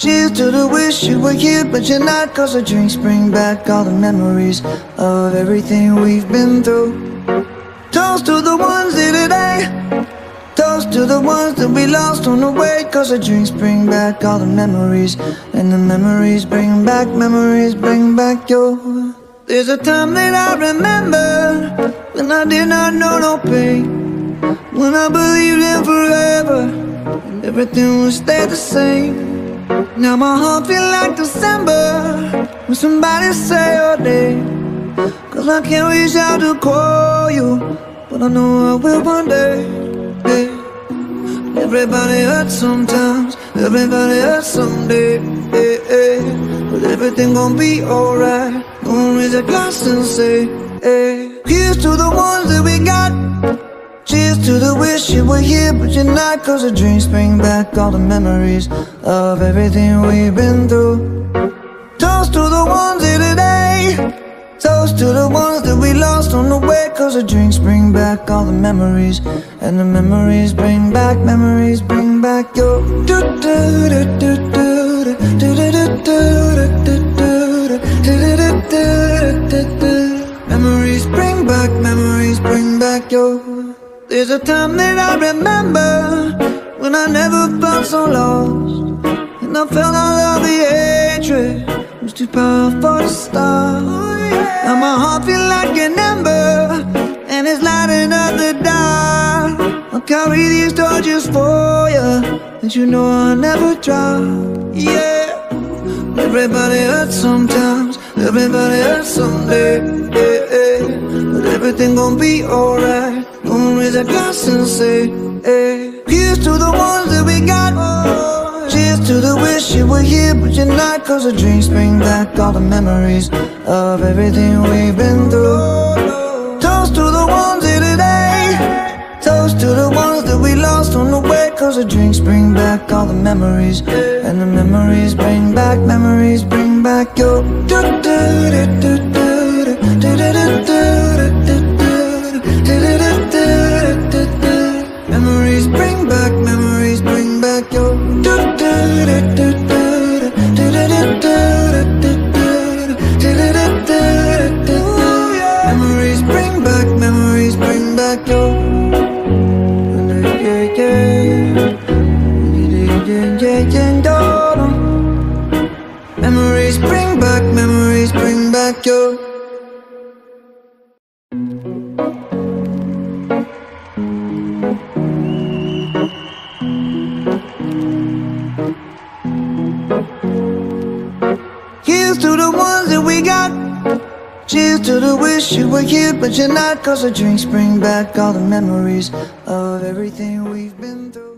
Cheers to the wish you were here but you're not, 'cause the drinks bring back all the memories of everything we've been through. Toast to the ones here today, toast to the ones that we lost on the way, 'cause the drinks bring back all the memories, and the memories bring back your. There's a time that I remember when I did not know no pain, when I believed in forever and everything would stay the same. Now my heart feel like December when somebody say your name, 'cause I can't reach out to call you, but I know I will one day. Hey. Everybody hurts sometimes, everybody hurts someday. Hey, hey. But everything gon' be alright. Gonna raise a glass and say, hey. Here's to the ones that we got. Cheers to the wish you were here but you're not, 'cause the drinks bring back all the memories of everything we've been through. Toast to the ones here today, toast to the ones that we lost on the way, 'cause the drinks bring back all the memories, and the memories bring back your. Memories bring back your. There's a time that I remember when I never felt so lost, and I felt all of the hatred was too powerful to stop. Now my heart feel like an ember, and it's lighting up the dark. I'll carry these torches for you, and you know I'll never drop. Yeah. Everybody hurts sometimes, everybody hurts someday. Yeah, yeah. But everything gon' be alright. Gonna raise a glass and say, hey. Here's to the ones that we got. Cheers to the wish you were here but you're not, 'cause the drinks bring back all the memories of everything we've been through. Toast to the ones here today, toast to the ones that we lost on the way, 'cause the drinks bring back all the memories, and the memories bring back your. Memories bring back your. Memories bring back your. Memories bring back your. Here's to the ones that we got. Cheers to the wish you were here but you're not, 'cause the drinks bring back all the memories of everything we've been through.